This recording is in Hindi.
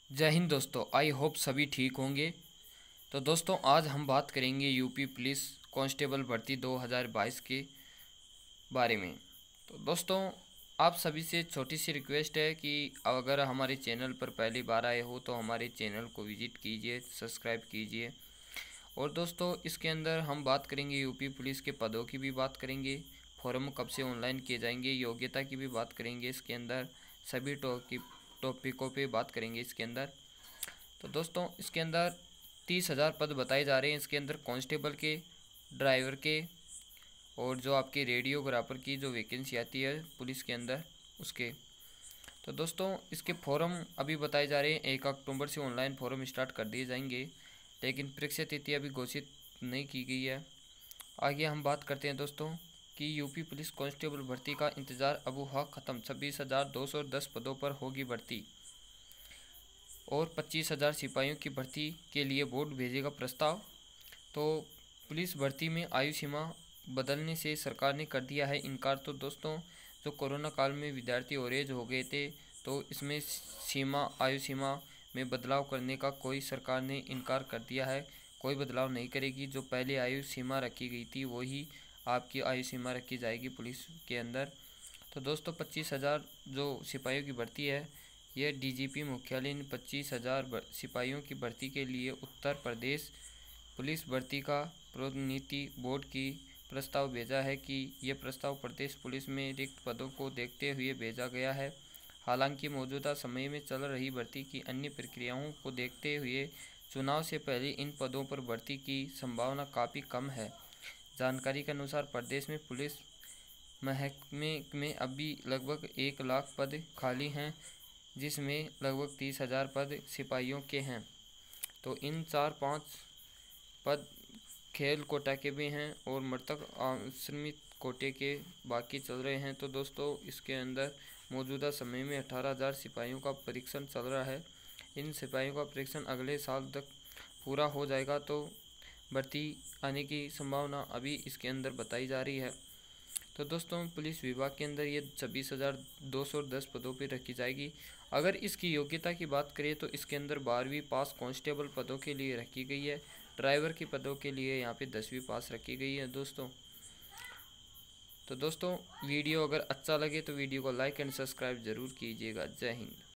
जय हिंद दोस्तों, आई होप सभी ठीक होंगे। तो दोस्तों आज हम बात करेंगे यूपी पुलिस कांस्टेबल भर्ती 2022 के बारे में। तो दोस्तों आप सभी से छोटी सी रिक्वेस्ट है कि अगर हमारे चैनल पर पहली बार आए हो तो हमारे चैनल को विजिट कीजिए, सब्सक्राइब कीजिए। और दोस्तों इसके अंदर हम बात करेंगे यूपी पुलिस के पदों की भी बात करेंगे, फॉर्म कब से ऑनलाइन किए जाएंगे, योग्यता की भी बात करेंगे, इसके अंदर सभी टॉपिकों पे बात करेंगे इसके अंदर। तो दोस्तों इसके अंदर 30,000 पद बताए जा रहे हैं इसके अंदर कांस्टेबल के, ड्राइवर के और जो आपके रेडियोग्राफर की जो वैकेंसी आती है पुलिस के अंदर उसके। तो दोस्तों इसके फॉर्म अभी बताए जा रहे हैं 1 अक्टूबर से ऑनलाइन फॉर्म स्टार्ट कर दिए जाएंगे, लेकिन परीक्षा तिथि अभी घोषित नहीं की गई है। आगे हम बात करते हैं दोस्तों कि यूपी पुलिस कांस्टेबल भर्ती का इंतज़ार अब हुआ ख़त्म। 26,210 पदों पर होगी भर्ती और 25,000 सिपाहियों की भर्ती के लिए बोर्ड भेजेगा प्रस्ताव। तो पुलिस भर्ती में आयु सीमा बदलने से सरकार ने कर दिया है इनकार। तो दोस्तों जो कोरोना काल में विद्यार्थी ओरेज हो गए थे तो इसमें आयु सीमा में बदलाव करने का कोई सरकार ने इनकार कर दिया है, कोई बदलाव नहीं करेगी। जो पहले आयु सीमा रखी गई थी वही आपकी आयु सीमा रखी जाएगी पुलिस के अंदर। तो दोस्तों 25,000 जो सिपाहियों की भर्ती है यह डीजीपी मुख्यालय ने 25,000 सिपाहियों की भर्ती के लिए उत्तर प्रदेश पुलिस भर्ती का प्रोन्नति बोर्ड की प्रस्ताव भेजा है कि यह प्रस्ताव प्रदेश पुलिस में रिक्त पदों को देखते हुए भेजा गया है। हालांकि मौजूदा समय में चल रही भर्ती की अन्य प्रक्रियाओं को देखते हुए चुनाव से पहले इन पदों पर भर्ती की संभावना काफ़ी कम है। जानकारी के अनुसार प्रदेश में पुलिस महकमे में अभी लगभग 1 लाख पद खाली हैं, जिसमें लगभग 30,000 पद सिपाहियों के हैं। तो इन 4-5 पद खेल कोटा के भी हैं और मृतक आश्रित कोटे के बाकी चल रहे हैं। तो दोस्तों इसके अंदर मौजूदा समय में 18,000 सिपाहियों का परीक्षण चल रहा है। इन सिपाहियों का परीक्षण अगले साल तक पूरा हो जाएगा तो भर्ती आने की संभावना अभी इसके अंदर बताई जा रही है। तो दोस्तों पुलिस विभाग के अंदर ये 26,210 पदों पर रखी जाएगी। अगर इसकी योग्यता की बात करें तो इसके अंदर 12वीं पास कांस्टेबल पदों के लिए रखी गई है, ड्राइवर के पदों के लिए यहाँ पे 10वीं पास रखी गई है दोस्तों। तो दोस्तों वीडियो अगर अच्छा लगे तो वीडियो को लाइक एंड सब्सक्राइब ज़रूर कीजिएगा। जय हिंद।